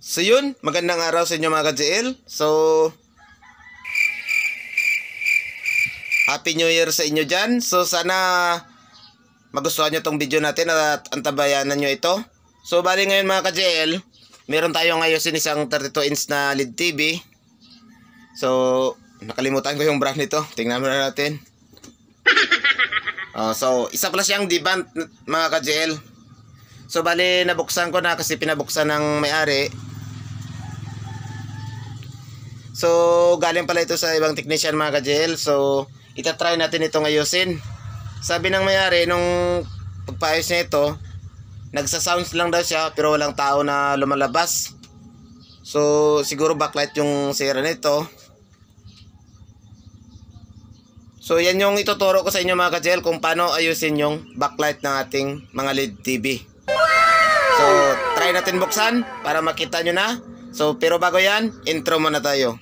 So yun, magandang araw sa inyo mga ka-JL. So, Happy New Year sa inyo dyan. So sana magustuhan nyo tong video natin at antabayanan nyo ito. So bali ngayon mga ka-JL, meron tayong ngayon isang 32 inch na LED TV. So nakalimutan ko yung brand nito. Tingnan muna natin. So isa pala siyang D-band mga ka-JL. So bali nabuksan ko na kasi pinabuksan ng may-ari. So galing pala ito sa ibang technician mga ka-JL. So itatry natin itong ayusin. Sabi ng may-ari nung pagpaayos niya ito, nagsa-sounds lang daw siya pero walang tao na lumalabas. So siguro backlight yung sira nito. So yan yung ituturo ko sa inyo mga ka-JL kung paano ayusin yung backlight ng ating mga LED TV. So try natin buksan para makita nyo na. So pero bago yan, intro muna tayo.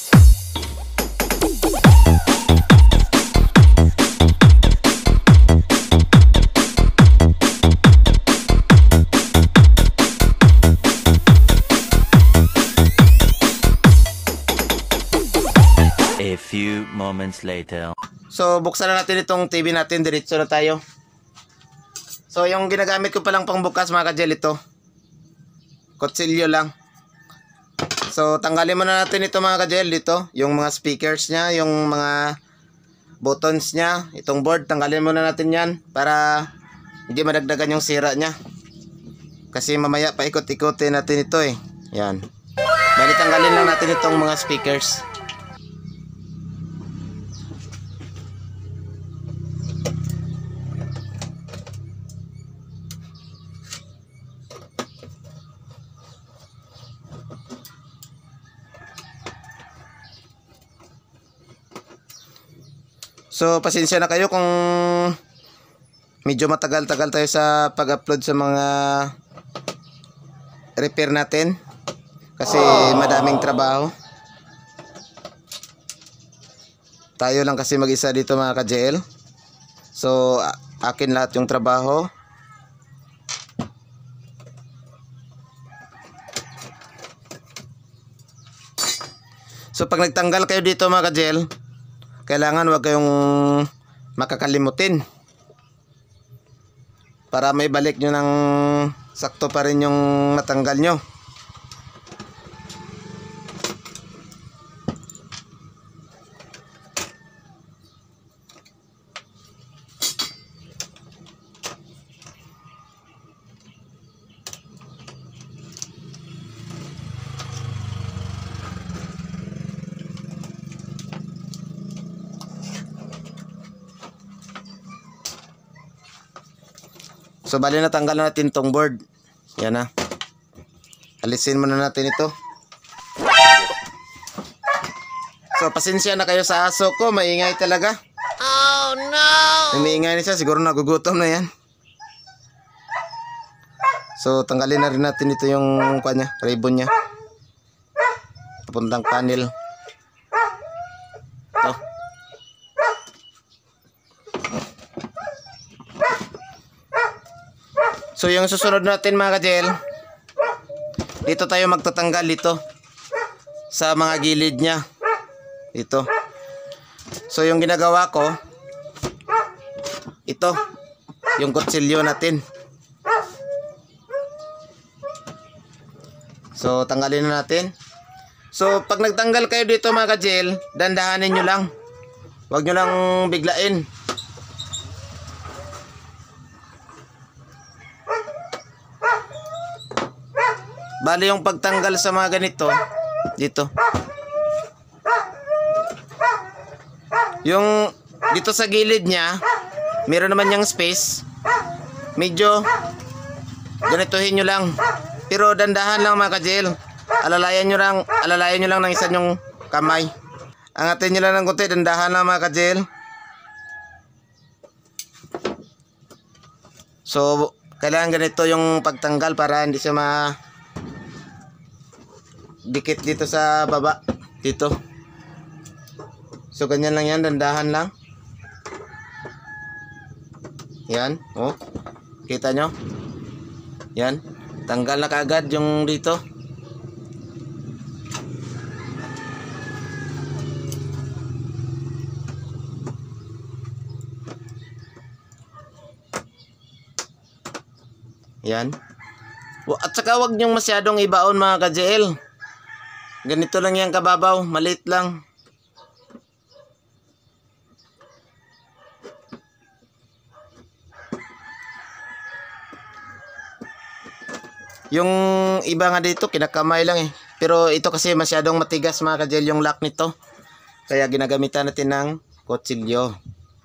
A few moments later. So buksan na natin itong TV natin, diretso na tayo. So yung ginagamit ko palang pangbukas mga ka-JL ito, kutsilyo lang. So tanggalin muna natin ito mga ka-JL dito, yung mga speakers nya, yung mga buttons nya, itong board, tanggalin muna natin yan para hindi madagdagan yung sira nya. Kasi mamaya paikot-ikotin natin ito eh. Yan. Bali tanggalin lang natin itong mga speakers. So pasensya na kayo kung medyo matagal-tagal tayo sa pag-upload sa mga repair natin kasi madaming trabaho. Tayo lang kasi mag-isa dito mga ka-JL. So akin lahat yung trabaho. So pag nagtanggal kayo dito mga ka-JL, kailangan wag kayong makakalimutin para may balik nyo ng sakto pa rin yung natanggal nyo. So bali natanggal na natin tong board. Yan na. Alisin muna natin ito. So pasensya na kayo sa aso ko, maingay talaga. Oh no. Umiingay na siya, siguro nagugutom na yan. So tanggalin na rin natin ito yung kanya, ribbon niya. Papuntang panel. Ito. So yung susunod natin mga ka-JL, dito tayo magtatanggal dito sa mga gilid nya dito. So yung ginagawa ko, ito yung kutsilyo natin. So tanggalin na natin. So pag nagtanggal kayo dito mga ka-JL, dandahanin nyo lang, huwag nyo lang biglain. Bali yung pagtanggal sa mga ganito dito, yung dito sa gilid nya meron naman yung space, medyo ganituhin nyo lang pero dandahan lang mga ka-JL. Alalayan nyo lang ng isa yung kamay, angatin nyo lang ng konti, dandahan lang mga ka-JL. So kailangan ganito yung pagtanggal para hindi siya dikit dito sa baba dito. So ganyan lang yan, dandahan lang. Yan, oh. Kita nyo? Yan, tanggal na kaagad yung dito. Yan. At saka wag nyong masyadong ibaon mga ka-JL. Ganito lang yan kababaw, maliit lang. Yung iba nga dito kinakamay lang eh. Pero ito kasi masyadong matigas mga ka-JL yung lock nito. Kaya ginagamitan natin ng kutsilyo.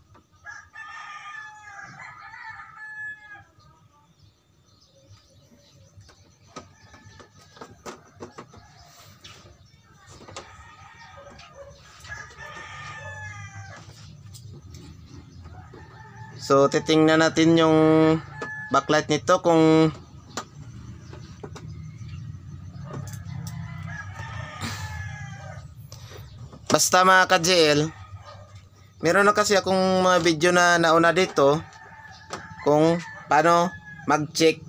So titingnan natin yung backlight nito kung basta mga ka-JL, meron na kasi akong mga video na nauna dito kung paano mag-check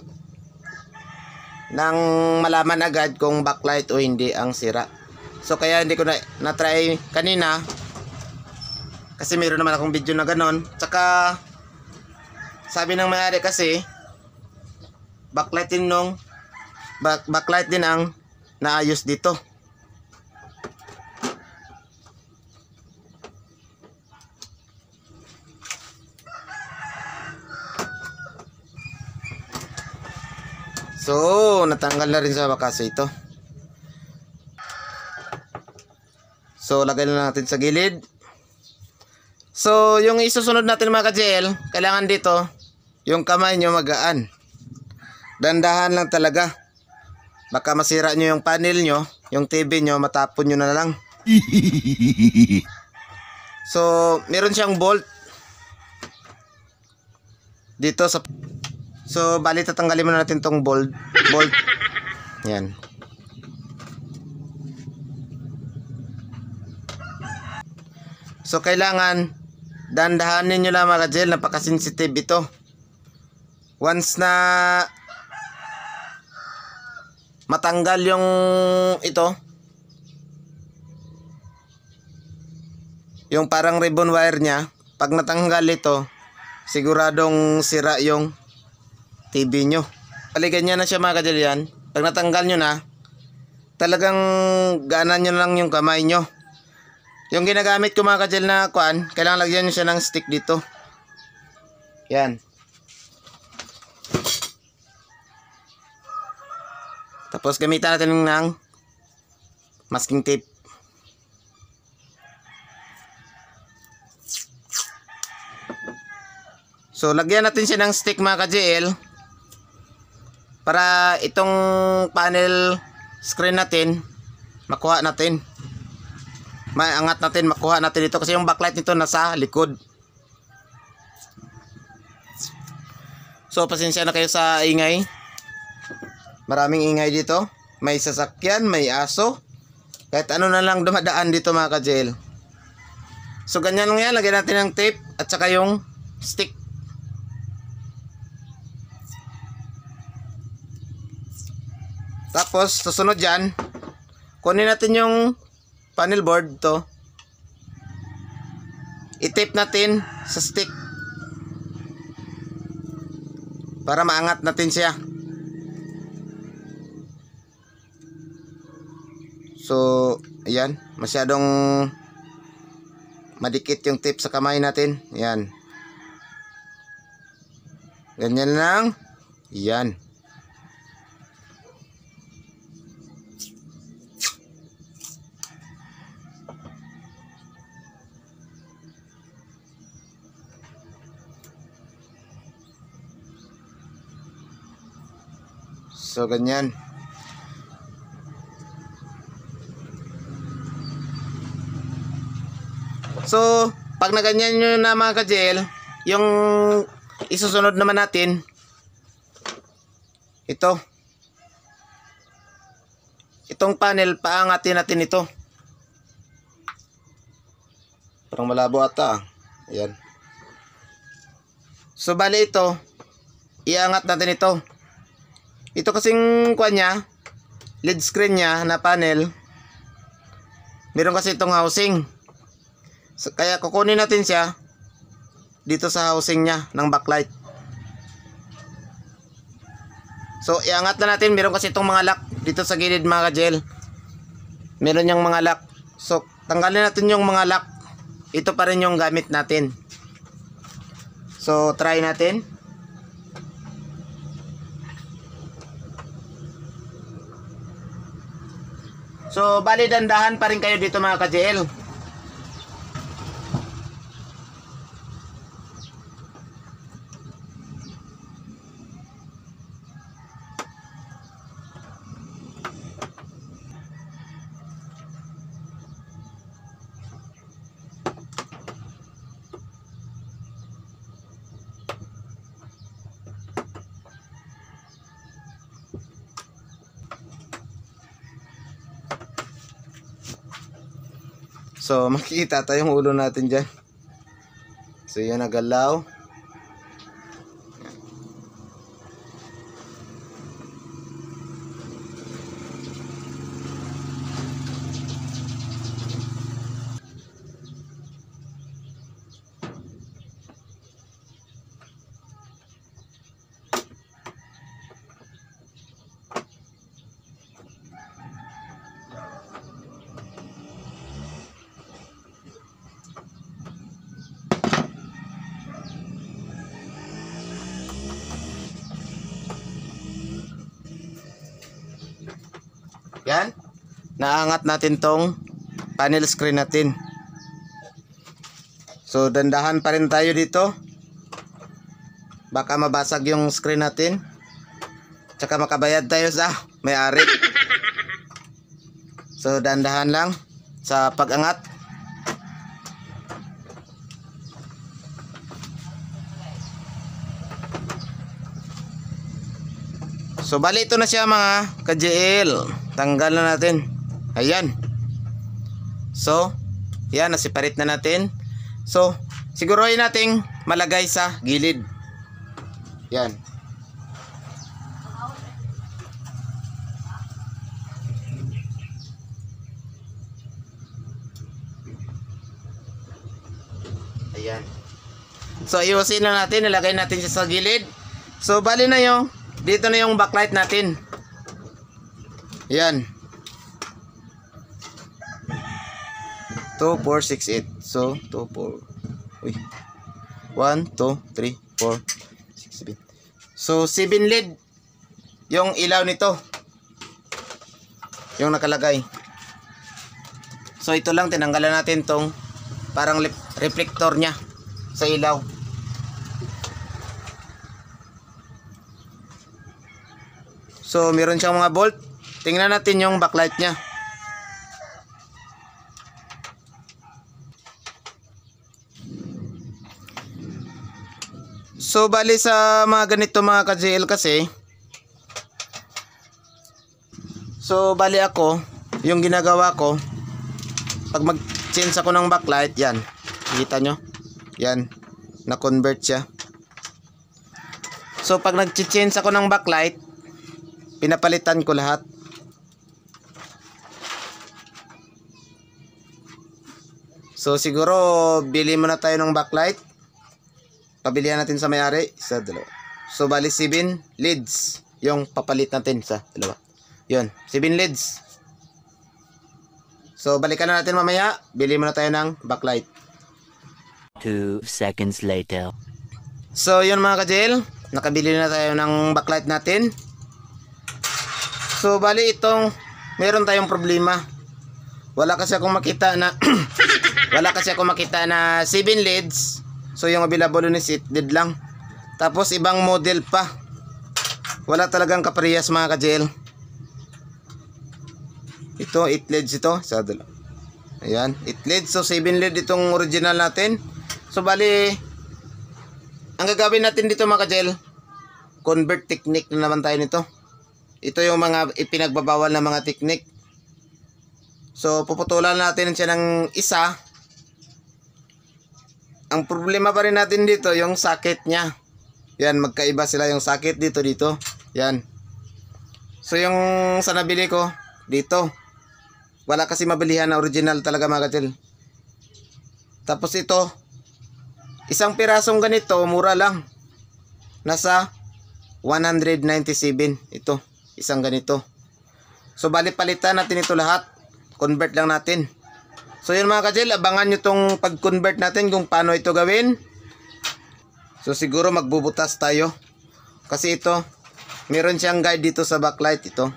nang malaman agad kung backlight o hindi ang sira. So kaya hindi ko na-try kanina kasi meron naman akong video na ganon. Tsaka sabi ng may-ari kasi backlight din ang naayos dito. So, natanggal na rin sa wakas ito. So, lagay na natin sa gilid. So, yung isusunod natin mga ka-JL, kailangan dito, yung kamay nyo magaan. Dandahan lang talaga. Baka masira nyo yung panel nyo, yung TV nyo, matapon nyo na lang. So, meron siyang bolt. Dito sa... So, bali tatanggalin muna natin tong bolt. Yan. So, kailangan dandahanin nyo lang mga ka-JL. Napaka-sensitive ito. Once na matanggal yung ito, yung parang ribbon wire nya, pag natanggal ito, siguradong sira yung TV nyo. Paligan nyo na siya mga ka-JL yan. Pag natanggal nyo na, talagang gaanan nyo lang yung kamay nyo. Yung ginagamit ko mga ka-JL na kuan, kailangan lagyan nyo siya ng stick dito. Yan. Tapos gamitan natin ng masking tape. So lagyan natin siya ng stick mga ka-JL para itong panel screen natin makuha natin. Maangat natin, makuha natin ito kasi yung backlight nito nasa likod. So pasensya na kayo sa ingay. Maraming ingay dito. May sasakyan, may aso. Kahit ano na lang dumadaan dito mga ka-JL. So ganyan lang yan. Lagyan natin ng tape at saka yung stick. Tapos susunod dyan, kunin natin yung panel board to. I-tape natin sa stick para maangat natin siya. So, ayan, masyadong madikit yung tape sa kamay natin. Ayan. Ganyan lang. Ayan. So, ganyan. So, pag naganyan nyo na mga ka-JL, yung isusunod naman natin, ito. Itong panel, paangatin natin ito. Parang malabo ata. Ayan. So, bali ito, iangat natin ito. Ito kasing kuha niya, LED screen niya na panel, meron kasi itong housing. So, kaya kukunin natin siya dito sa housing niya ng backlight. So iangat na natin. Meron kasi itong mga lock dito sa gilid mga ka-gel. Meron yung mga lock. So tanggalin natin yung mga lock. Ito pa rin yung gamit natin. So try natin. So bali dandahan pa rin kayo dito mga ka-gel. So makikita tayong ulo natin dyan. So yan nagalaw. Yan. Naangat natin tong panel screen natin. So dandahan pa rin tayo dito. Baka mabasag yung screen natin. Tsaka makabayad tayo sa may-ari. So dandahan lang sa pag-angat. So bali ito na siya mga ka-GL. Tanggal na natin. Ayan. So yan, nasiparit na natin. So siguruhin nating malagay sa gilid. Yan. Ayan. So iusin na natin, nilagay natin siya sa gilid. So bali na yung dito na yung backlight natin. Yan. 2, 4, 6, 8. So 2, 4. Uy. 1, 2, 3, 4, 6, 7. So 7 lead yung ilaw nito. Yung nakalagay. So ito lang, tinanggalan natin tong parang reflector nya sa ilaw. So meron siyang mga bolt. Tingnan natin yung backlight nya. So bali sa mga ganito mga ka-GL kasi, so bali ako, yung ginagawa ko, pag mag-change ako ng backlight, yan, kita nyo, yan, na-convert siya. So pag nag-change ako ng backlight, pinapalitan ko lahat. So siguro bili muna tayo ng backlight. Pabilihan natin sa may-ari sa dalawa. So bali 7 leads yung papalit natin sa dalawa. Yun, 7 leads. So balikan na natin mamaya. Bili muna tayo ng backlight. 2 seconds later. So yun mga ka-GL, nakabili na tayo ng backlight natin. So bali itong meron tayong problema. Wala kasi akong makita na wala kasi akong makita na 7 leads. So yung available is 8 lead lang. Tapos ibang model pa. Wala talagang kaparehas mga ka-GL. Ito 8 leads ito sa dalawa. Ayan, 8 leads. So 7 lead itong original natin. So bali ang gagawin natin dito mga ka-GL, convert technique na naman tayo nito. Ito yung mga ipinagbabawal na mga technique. So puputulan natin siya ng isa. Ang problema pa rin natin dito yung socket nya. Yan, magkaiba sila yung socket dito. Yan. So yung sa nabili ko dito, wala kasi mabilihan na original talaga mga ka-GL. Tapos ito, isang pirasong ganito mura lang. Nasa 197. Ito, isang ganito. So bali palitan natin ito lahat. Convert lang natin. So yun mga kajel, abangan nyo tong pag-convert natin kung paano ito gawin. So siguro magbubutas tayo. Kasi ito, meron siyang guide dito sa backlight ito.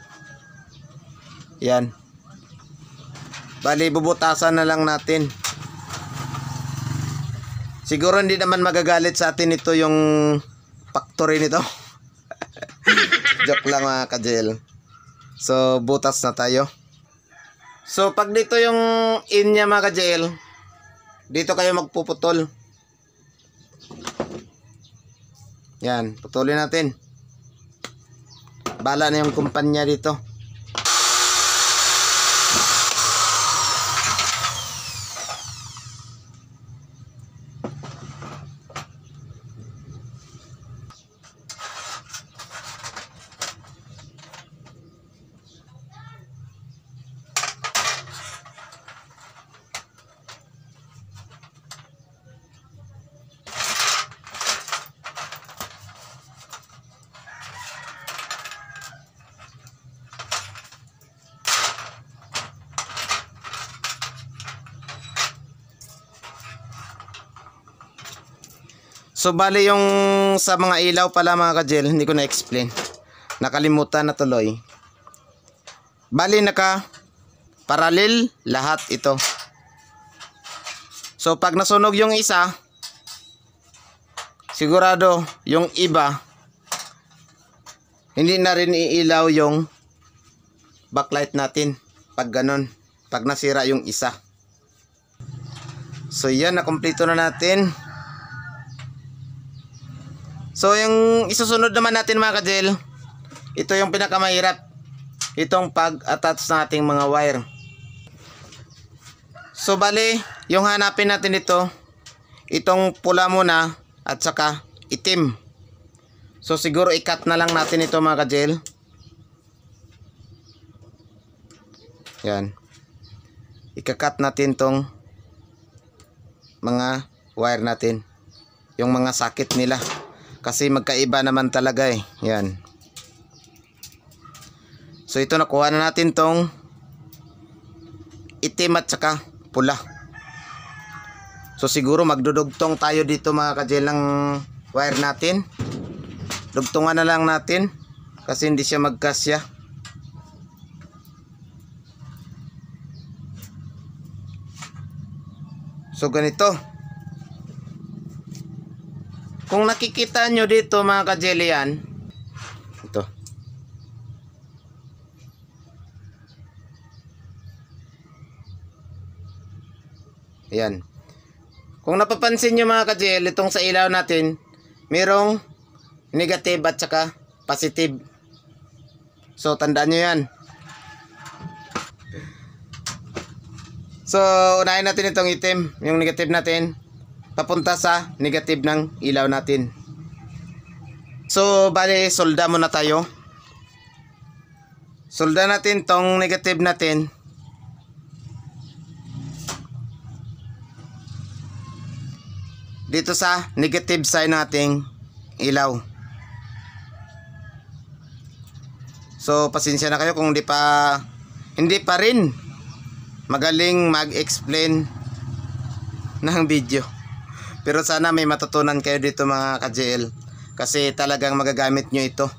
Yan. Bali bubutasan na lang natin. Siguro hindi naman magagalit sa atin ito yung factory nito. Joke lang mga kajel. So butas na tayo. So pag dito yung in niya mga kajel, dito kayo magpuputol. Yan, putulin natin. Bala na yung kumpanya dito. So bali yung sa mga ilaw pala mga kajel, hindi ko na-explain. Nakalimutan na tuloy. Bali naka parallel lahat ito. So pag nasunog yung isa, sigurado yung iba hindi na rin iilaw yung backlight natin pag ganun, pag nasira yung isa. So yan, nakumpleto na natin. So yung isusunod naman natin mga kajel, ito yung pinakamahirap, itong pag-attach ng ating mga wire. So bali, yung hanapin natin ito, itong pula muna at saka itim. So siguro i-cut na lang natin ito mga kajel. Yan. I-cut natin tong mga wire natin, yung mga sakit nila. Kasi magkaiba naman talaga eh. Yan. So ito, nakuha na natin tong itim at saka pula. So siguro magdudugtong tayo dito mga kajel ng wire natin. Dugtungan na lang natin kasi hindi siya magkasya. So ganito. Kung nakikita nyo dito mga kajel, yan, ito. Ayan. Kung napapansin nyo mga kajel, itong sa ilaw natin, merong negative at saka positive. So tandaan nyo yan. So unahin natin itong itim, yung negative natin, papunta sa negative ng ilaw natin. So bali, solda muna tayo. Solda natin tong negative natin. Dito sa negative side nating ilaw. So pasensya na kayo kung hindi pa rin magaling mag-explain ng video. Pero sana may matutunan kayo dito mga ka-JL, kasi talagang magagamit nyo ito.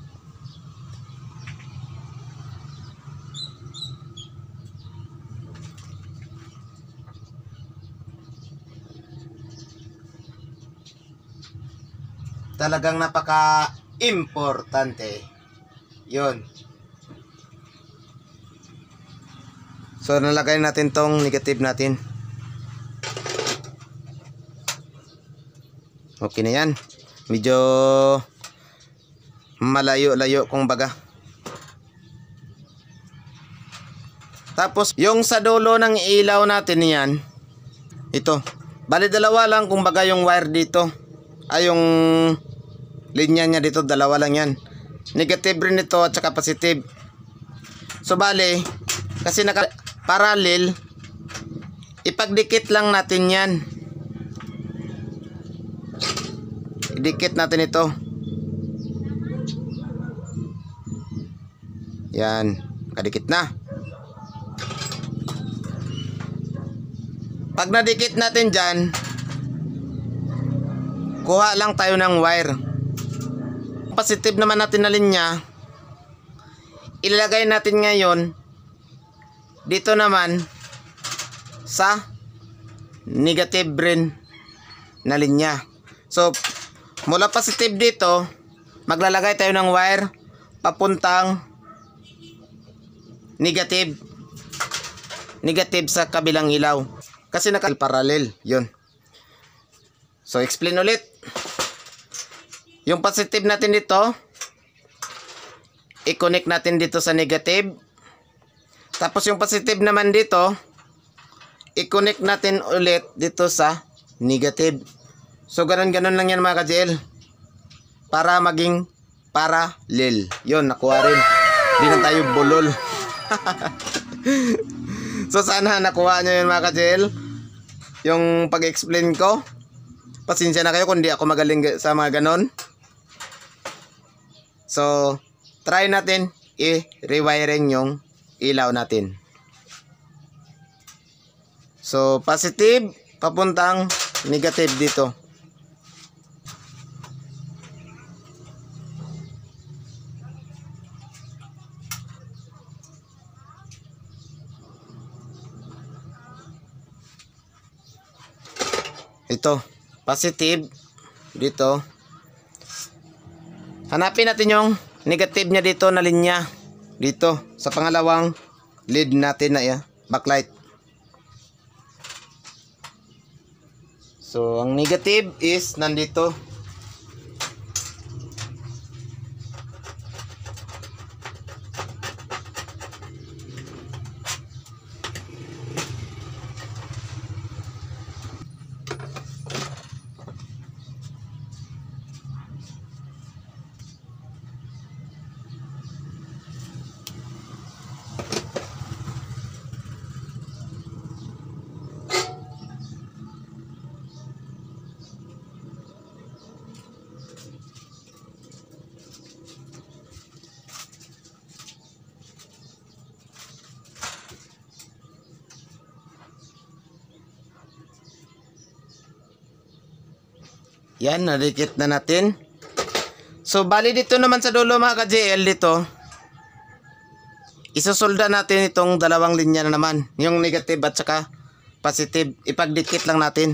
Talagang napaka-importante. Yun. So nalagay natin tong negative natin. Okay na yan. Medyo malayo-layo kung baga. Tapos yung sa dulo ng ilaw natin yan, ito. Bali dalawa lang kung baga yung wire dito. Ay yung linya niya dito, dalawa lang yan. Negative rin ito at saka positive. So bali, kasi naka parallel, ipagdikit lang natin yan. Idikit natin ito. Yan, kadikit na. Pag nadikit natin dyan, kuha lang tayo ng wire. Positive naman natin na linya, ilalagay natin ngayon dito naman sa negative rin na linya. So mula positive dito, maglalagay tayo ng wire papuntang negative sa kabilang ilaw kasi naka-parallel yun. So explain ulit. Yung positive natin dito, i-connect natin dito sa negative. Tapos yung positive naman dito, i-connect natin ulit dito sa negative. So ganun-ganun lang yan mga ka-GL, para maging parallel. Yun, nakuha rin. Di na tayo bulol. So sana nakuha nyo yun mga ka-GL, yung pag-explain ko. Pasensya na kayo kung di ako magaling sa mga ganon. So try natin i-rewiring yung ilaw natin. So positive papuntang negative dito. Ito, positive dito. Hanapin natin yung negative niya dito na linya. Dito, sa pangalawang lead natin na backlight. So, ang negative is nandito. Yan, nadikit na natin. So, bali dito naman sa dulo mga ka-GL dito, isusolda natin itong dalawang linya na naman. Yung negative at saka positive. Ipagdikit lang natin.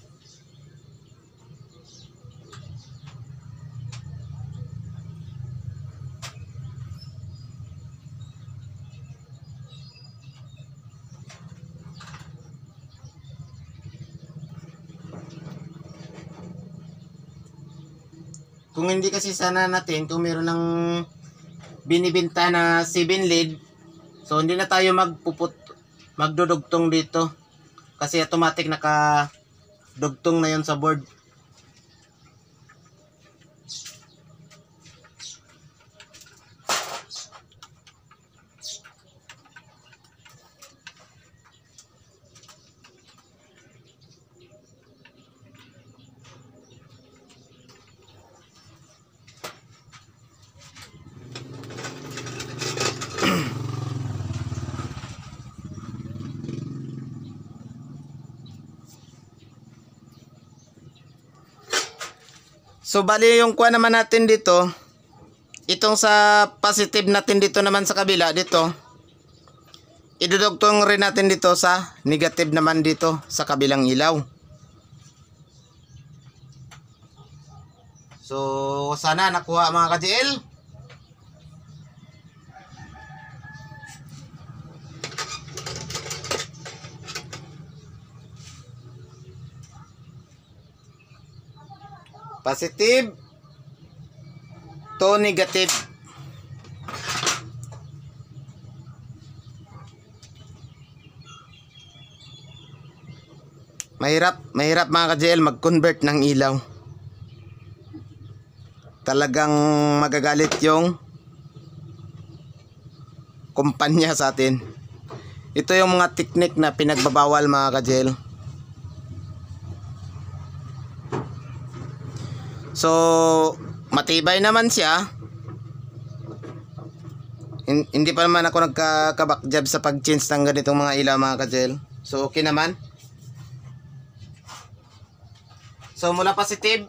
Kung hindi kasi sana natin, kung meron ng binibenta na 7 lead, so hindi na tayo magdudugtong dito. Kasi automatic nakadugtong na yon sa board. So bali yung kuha naman natin dito, itong sa positive natin dito naman sa kabila dito, idudugtong rin natin dito sa negative naman dito sa kabilang ilaw. So sana nakuha mga ka-GL. Positive to negative. Mahirap mga ka-GL mag-convert ng ilaw. Talagang magagalit yung kumpanya sa atin. Ito yung mga teknik na pinagbabawal mga ka-GL. So matibay naman siya. Hindi pa naman ako nagkakabakjab sa pag-change ng ganitong mga ilaw mga ka-gel. So okay naman. So mula positive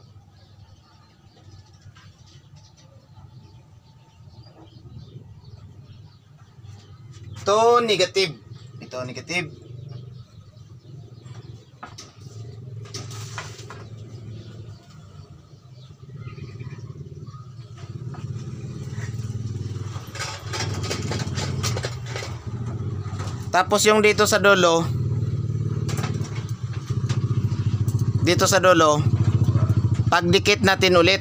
to negative. Ito negative. Tapos yung dito sa dulo, pagdikit natin ulit.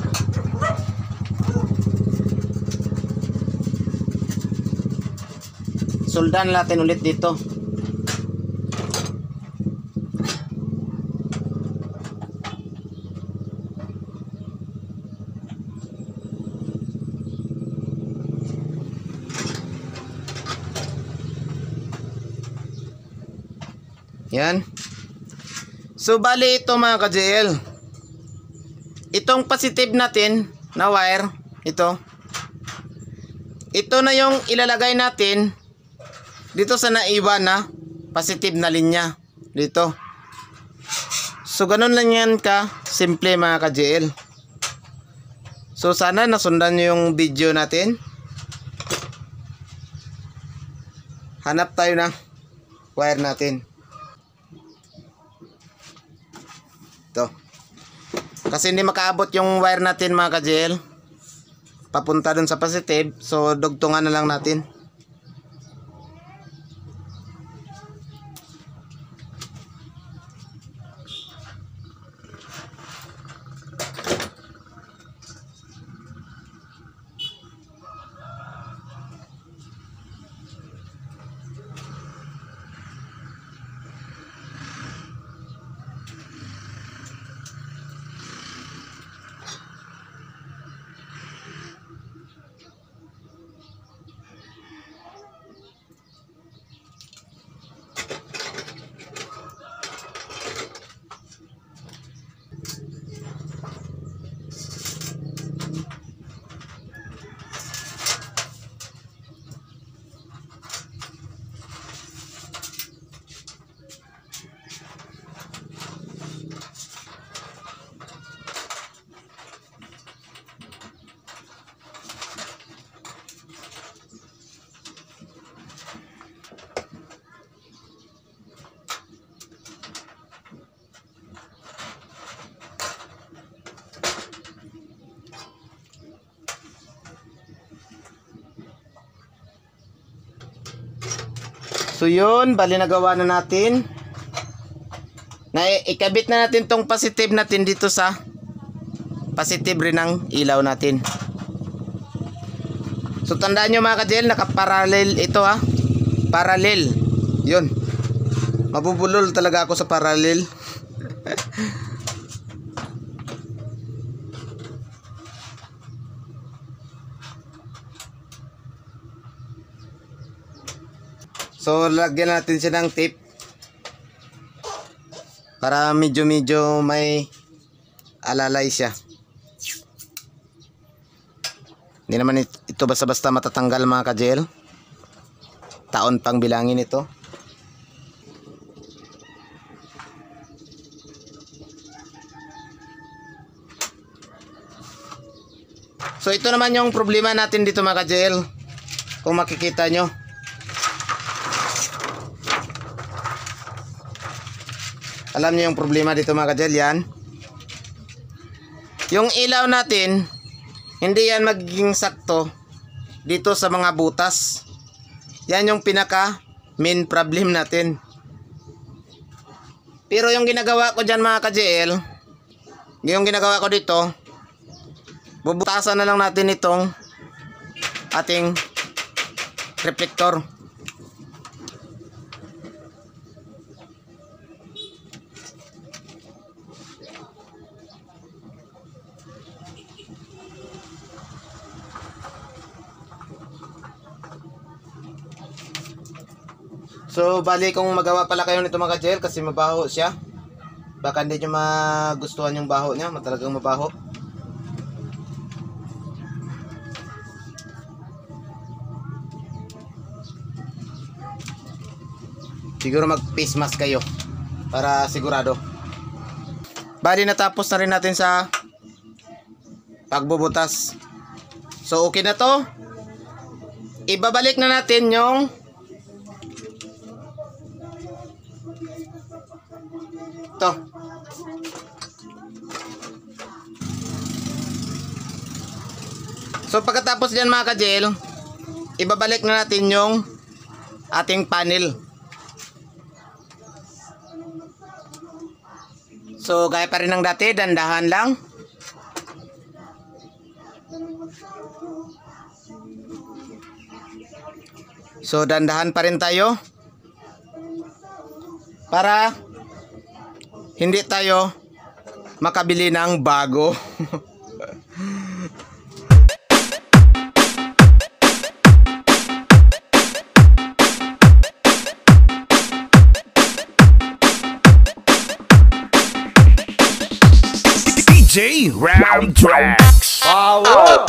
Soldan natin ulit dito. Yan. So bali ito mga ka-JL, itong positive natin na wire, ito na yung ilalagay natin dito sa naiwan na positive na linya dito. So ganun lang yan ka simple mga ka-JL. So sana nasundan nyo yung video natin. Hanap tayo ng wire natin. Kasi hindi makaabot yung wire natin mga ka-JL papunta dun sa positive, so dugtungan na lang natin. So yun, bali nagawa na natin. Ikabit na natin tong positive natin dito sa positive rin ng ilaw natin. So tandaan nyo mga ka-JL, nakaparallel ito ha. Parallel. Yun. Mabubulol talaga ako sa parallel. So lagyan natin siya ng tape para medyo may alalay siya. Hindi naman ito basta-basta matatanggal mga ka-JL. Taon pang bilangin ito. So ito naman yung problema natin dito mga ka-JL. Kung makikita nyo, alam niyo yung problema dito mga ka-JL, yan. Yung ilaw natin, hindi yan magiging sakto dito sa mga butas. Yan yung pinaka main problem natin. Pero yung ginagawa ko dyan mga ka-JL, yung ginagawa ko dito, bubutasan na lang natin itong ating reflector. So bali kung magawa pala kayo nito mga ka-JL, kasi mabaho siya, baka hindi nyo magustuhan yung baho niya, talagang mabaho. siguro mag face mask kayo para sigurado. Bali natapos na rin natin sa pagbubutas. So okay na to. Ibabalik na natin yung to. So pagkatapos diyan mga ka-gel, ibabalik na natin yung ating panel. So gaya pa rin ng dati, dandahan lang. So dandahan pa rin tayo para hindi tayo makabili ng bago. DJ Ram Tracks. Power!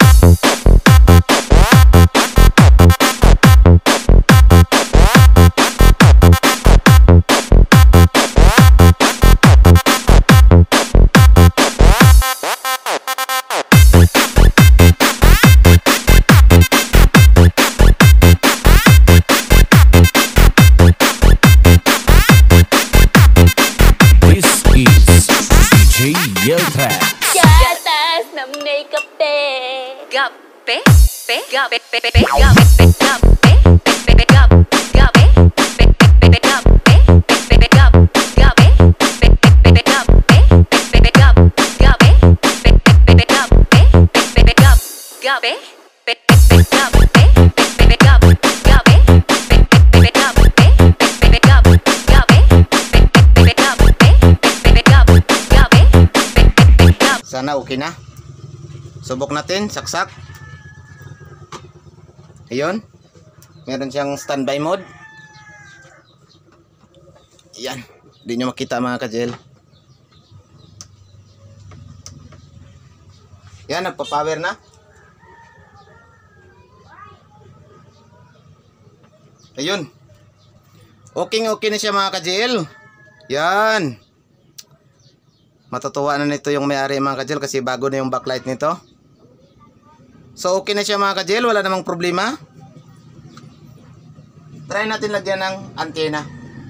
This is DJ Yell Tracks. Gatas na may kape. Gape? Pe? Gape? Pe? Pe? Gape? Pe? Gape? Pe? Pe? Gape? Gape? Pe? Pe? Gape? Pe? Pe? Gape? Gape? Pe? Pe? Gape? Pe? Pe? Gape? Gape? Pe? Pe? Gape? Pe? Pe? Gape? Gape? Pe? Pe? Gape? Pe? Pe? Gape? Gape? Pe? Pe? Gape? Pe? Pe? Gape? Gape? Pe? Pe? Gape? Pe? Pe? Gape? Gape? Sana okay na. Subok natin, saksak. Ayun. Meron siyang standby mode. Yan. Hindi nyo makita mga ka-gel. Yan, nagpa-power na. Ayun. Okay na siya mga ka-gel. Yan. Matutuwa na nito yung may-ari mga ka-gel kasi bago na yung backlight nito. So okay na siya mga ka-gel, wala namang problema. Try natin lagyan ng antena.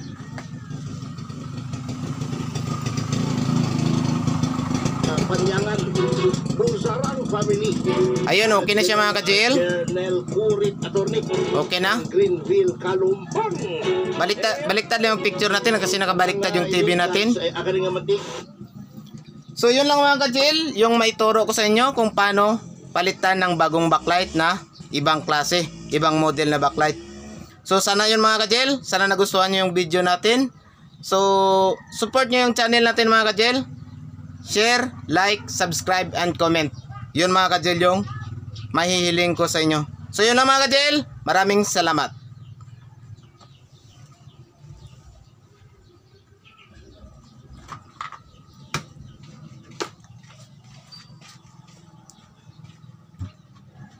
Panyangan Rosarang family. Ayun, okay na siya mga ka-gel. Colonel Kurit Attorney. Okay na. Greenville, Kalumpang. Baliktad lang yung picture natin kasi nakabaliktad yung TV natin. So yun lang mga ka-gel, yung may turo ko sa inyo kung paano palitan ng bagong backlight na ibang klase, ibang model na backlight. So sana yun mga ka-gel, sana nagustuhan nyo yung video natin. So support nyo yung channel natin mga ka-gel. Share, like, subscribe, and comment. Yun mga ka-gel yung mahihiling ko sa inyo. So yun lang mga ka-gel, maraming salamat.